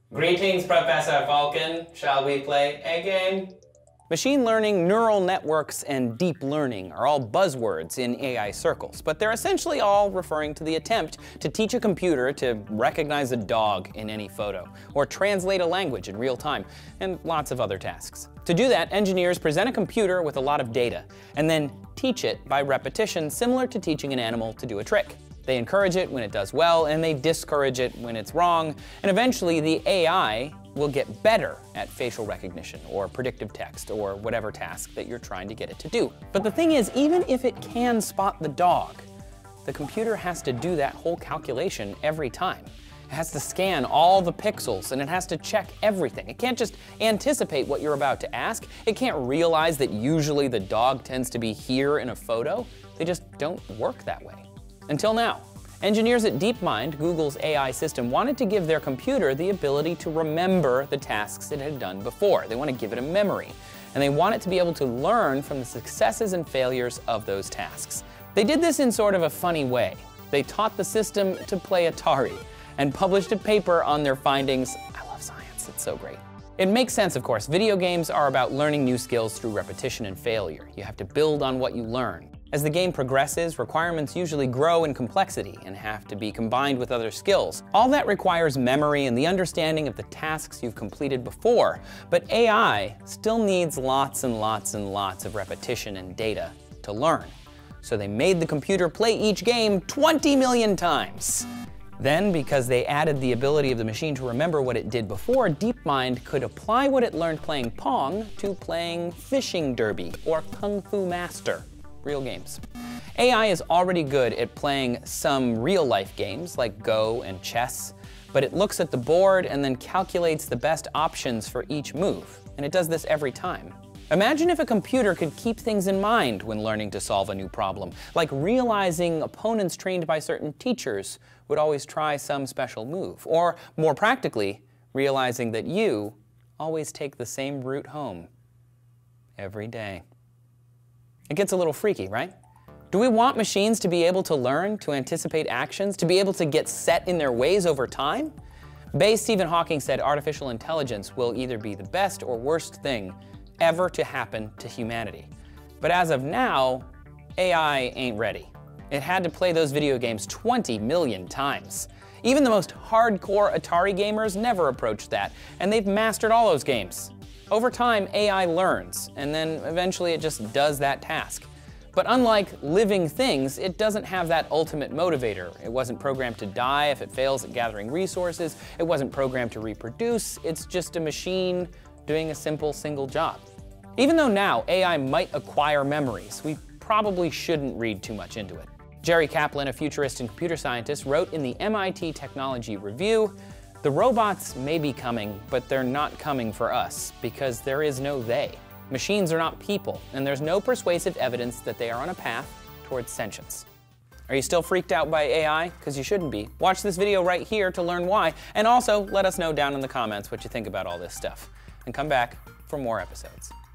Greetings, Professor Vulcan. Shall we play a game? Machine learning, neural networks, and deep learning are all buzzwords in AI circles, but they're essentially all referring to the attempt to teach a computer to recognize a dog in any photo, or translate a language in real time, and lots of other tasks. To do that, engineers present a computer with a lot of data, and then teach it by repetition, similar to teaching an animal to do a trick. They encourage it when it does well, and they discourage it when it's wrong, and eventually the AI will get better at facial recognition or predictive text or whatever task that you're trying to get it to do. But the thing is, even if it can spot the dog, the computer has to do that whole calculation every time. It has to scan all the pixels, and it has to check everything. It can't just anticipate what you're about to ask. It can't realize that usually the dog tends to be here in a photo. They just don't work that way. Until now. Engineers at DeepMind, Google's AI system, wanted to give their computer the ability to remember the tasks it had done before. They want to give it a memory, and they want it to be able to learn from the successes and failures of those tasks. They did this in sort of a funny way. They taught the system to play Atari and published a paper on their findings. I love science, it's so great. It makes sense, of course. Video games are about learning new skills through repetition and failure. You have to build on what you learn. As the game progresses, requirements usually grow in complexity and have to be combined with other skills. All that requires memory and the understanding of the tasks you've completed before, but AI still needs lots and lots and lots of repetition and data to learn. So they made the computer play each game 20 million times. Then, because they added the ability of the machine to remember what it did before, DeepMind could apply what it learned playing Pong to playing Fishing Derby or Kung Fu Master. Real games. AI is already good at playing some real-life games like Go and chess, but it looks at the board and then calculates the best options for each move, and it does this every time. Imagine if a computer could keep things in mind when learning to solve a new problem, like realizing opponents trained by certain teachers would always try some special move, or more practically, realizing that you always take the same route home every day. It gets a little freaky, right? Do we want machines to be able to learn, to anticipate actions, to be able to get set in their ways over time? Stephen Hawking said artificial intelligence will either be the best or worst thing ever to happen to humanity. But as of now, AI ain't ready. It had to play those video games 20 million times. Even the most hardcore Atari gamers never approached that, and they've mastered all those games. Over time, AI learns, and then eventually it just does that task. But unlike living things, it doesn't have that ultimate motivator. It wasn't programmed to die if it fails at gathering resources. It wasn't programmed to reproduce. It's just a machine doing a simple single job. Even though now AI might acquire memories, we probably shouldn't read too much into it. Jerry Kaplan, a futurist and computer scientist, wrote in the MIT Technology Review, "The robots may be coming, but they're not coming for us, because there is no they. Machines are not people, and there's no persuasive evidence that they are on a path towards sentience." Are you still freaked out by AI? Because you shouldn't be. Watch this video right here to learn why, and also let us know down in the comments what you think about all this stuff. And come back for more episodes.